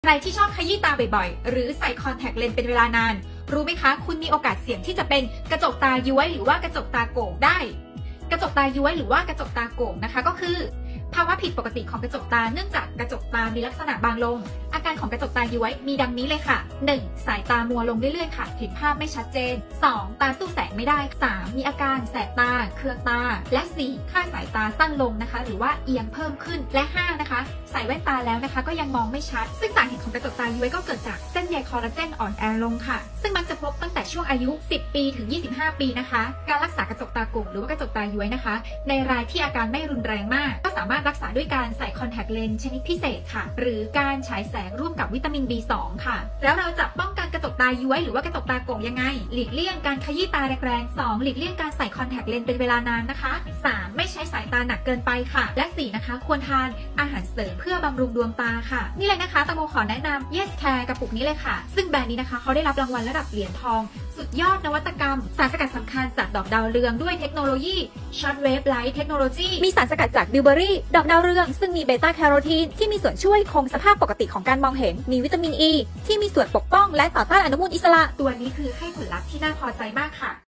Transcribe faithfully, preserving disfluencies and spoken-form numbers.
ใครที่ชอบขยี้ตาบ่อยๆหรือใส่คอนแทคเลนส์เป็นเวลานานรู้ไหมคะคุณมีโอกาสเสี่ยงที่จะเป็นกระจกตาย้วยหรือว่ากระจกตาโก่งได้กระจกตาย้วยหรือว่ากระจกตาโก่งนะคะก็คือภาวะผิดปกติของกระจกตาเนื่องจากกระจกตามีลักษณะบางลงอาการของกระจกตาย้วยมีดังนี้เลยค่ะ หนึ่ง สายตามัวลงเรื่อยๆค่ะเห็นภาพไม่ชัดเจน สอง ตาสู้แสงไม่ได้ สาม มีอาการแสบตาเคืองตาและ สี่ ค่าสายตาสั้นลงนะคะหรือว่าเอียงเพิ่มขึ้นและ ห้า นะคะใส่แว่นตาแล้วนะคะก็ยังมองไม่ชัดซึ่งสาเหตุของกระจกตาย้วยก็เกิดจากเส้นใยคอลลาเจนอ่อนแอลงค่ะซึ่งมักจะพบตั้งแต่ช่วงอายุ สิบ ปีถึง ยี่สิบห้า ปีนะคะการรักษากระจกตาโก่งหรือว่ากระจกตาย้วยนะคะในรายที่อาการไม่รุนแรงมากก็สามารถรักษาด้วยการใส่คอนแทคเลนส์ชนิดพิเศษค่ะหรือการฉายแสงร่วมกับวิตามิน บี สอง ค่ะแล้วเราจะป้องกันกระจกตาย้วยหรือว่ากระจกตาโก่งยังไงหลีกเลี่ยงการขยี้ตาแรงๆ สอง หลีกเลี่ยงการใส่คอนแทคเลนส์เป็นเวลานานนะคะ สาม ไม่ใช้สายตาหนักเกินไปค่ะและ สี่ นะคะควรทานอาหารเสริมเพื่อบำรุงดวงตาค่ะนี่เลยนะคะตังโมขอแนะนำ Yes Care กระปุกนี้เลยค่ะซึ่งแบรนด์นี้นะคะเขาได้รับรางวัลระดับเหรียญทองสุดยอดนวัตกรรมสารสกัดสำคัญจากดอกดาวเรืองด้วยเทคโนโลยี Short Wave Light Technology มีสารสกัดจากบิวเบอรี่ดอกดาวเรืองซึ่งมีเบต้าแคโรทีนที่มีส่วนช่วยคงสภาพปกติของการมองเห็นมีวิตามินอ e ีที่มีส่วนปกป้องและต่อต้านอนุมูลอิสระตัวนี้คือให้ผลลัพธ์ที่น่าพอใจมากค่ะ